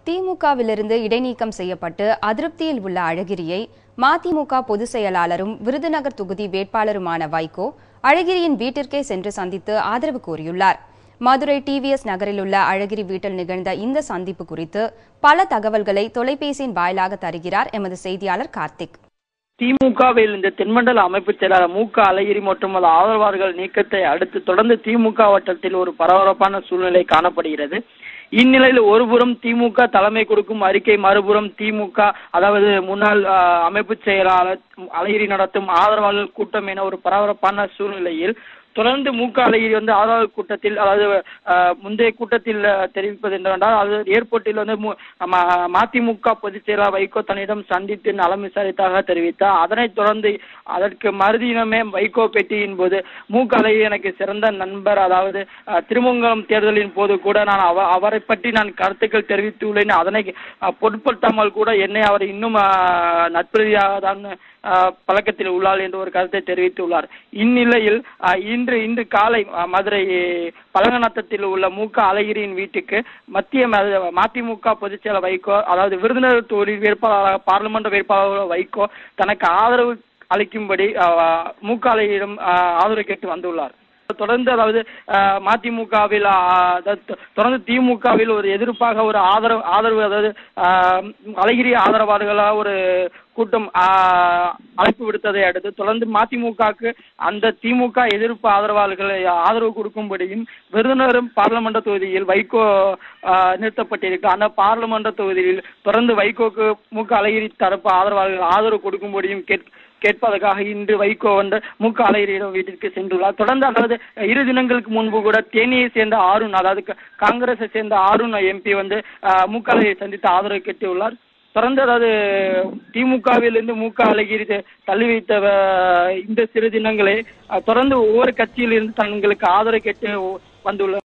திமுகவிலிருந்து இடைநீக்கம் செய்யப்பட்டு அதிருப்தியில் உள்ள அழகிரியை மதிமுக பொதுச் செயலாளரும் விருதுநகர் தொகுதி வேட்பாளருமான வைகோ அழகிரியின் வீட்டிற்கே சென்று சந்தித்து ஆதரவு கோரியுள்ளார். மதுரை டிவிஎஸ் நகரில் உள்ள அழகிரி வீட்டில் நிகழ்ந்த இந்த சந்திப்பு குறித்து பல தகவல்களை தொலைபேசியின் வாயிலாக தருகிறார் எமது செய்தியாளர் கார்த்திக். திமுகவில் இந்த தென்மண்டல அமைப்பு செயலாளர் மு.க. அழகிரி மற்றும் ஆதரவாளர்கள் நீக்கத்தை அடுத்து தொடர்ந்து திமுக வட்டத்தில் ஒரு பரபரப்பான சூழ்நிலை காணப்படுகிறது. இந்நிலையில் ஒருபுறம் திமுக தலைமை கொடுக்கும் அறிக்கை, மறுபுறம் திமுக அதாவது முன்னாள் அமைப்பு செயலாளர் அழகிரி நடத்தும் ஆதரவாளர்கள் கூட்டம் என ஒரு பரபரப்பான சூழ்நிலையில் தொடர்ந்து மு.க. அழகிரி ஆதரவு கூட்டத்தில், அதாவது முந்தைய கூட்டத்தில் தெரிவிப்பது என்னவென்றால், அது ஏர்போர்ட்டில் மதிமுக பொதுச் செயலாளர் வைகோ தன்னிடம் சந்தித்து நலம் விசாரித்தாக தெரிவித்தார். அதனைத் தொடர்ந்து அதற்கு மறுதினமே வைகோ பேட்டியின் போது மு.க. அழகிரி எனக்கு சிறந்த நண்பர், அதாவது திருமங்கலம் தேர்தலின் போது கூட நான் அவரை பற்றி நான் கருத்துக்கள் தெரிவித்துள்ளேன், அதனை பொருட்படுத்தாமல் கூட என்னை அவர் இன்னும் நட்புரீதியாக தான் பழக்கத்தில் உள்ளார் என்று ஒரு கருத்தை தெரிவித்துள்ளார். இந்நிலையில் இன்று காலை மதுரை பழங்கநத்தத்தில் உள்ள மு.க. அழகிரியின் வீட்டுக்கு மதிமுக பொதுச் செயலாளர் வைகோ, அதாவது விருதுநகர் தொகுதி வேட்பாளராக பார்லிமெண்ட் வேட்பாளர் வைகோ தனக்கு ஆதரவு அளிக்கும்படி மு.க. அழகிரியிடம் ஆதரவு கேட்டு வந்துள்ளார். தொடர்ந்து அதாவது மதிமுகவில் தொடர்ந்து திமுகவில் ஒரு எதிர்ப்பாக ஒரு ஆதரவு அதாவது அழகிரி ஆதரவாளர்களாக ஒரு கூட்டம் அழைப்பு விடுத்ததை அடுத்து தொடர்ந்து மதிமுகவுக்கு அந்த திமுக எதிர்ப்பு ஆதரவாளர்களை ஆதரவு கொடுக்கும்படியும் விருதுநகர் பார்லிமெண்ட் தொகுதியில் வைகோ நிறுத்தப்பட்டிருக்கு. அந்த பார்லிமெண்ட் தொகுதியில் தொடர்ந்து வைகோக்கு மு.க. அழகிரி தரப்பு ஆதரவாளர்கள் ஆதரவு கொடுக்கும்படியும் கேட்பதற்காக இன்று வைகோ மு.க. அழகிரியிடம் வீட்டிற்கு சென்றுள்ளார். தொடர்ந்து அதாவது 2 தினங்களுக்கு முன்பு கூட தேனியை சேர்ந்த ஆருண், அதாவது காங்கிரஸை சேர்ந்த ஆருண் எம்பி மு.க. அழகிரி சந்தித்து ஆதரவு கேட்டுள்ளார். தொடர்ந்து அதாவது திமுகவிலிருந்து மு.க. அழகிரி தள்ளி வைத்த இந்த சிறு தினங்களே தொடர்ந்து ஒவ்வொரு கட்சியிலிருந்து தங்களுக்கு ஆதரவு கேட்டு வந்துள்ள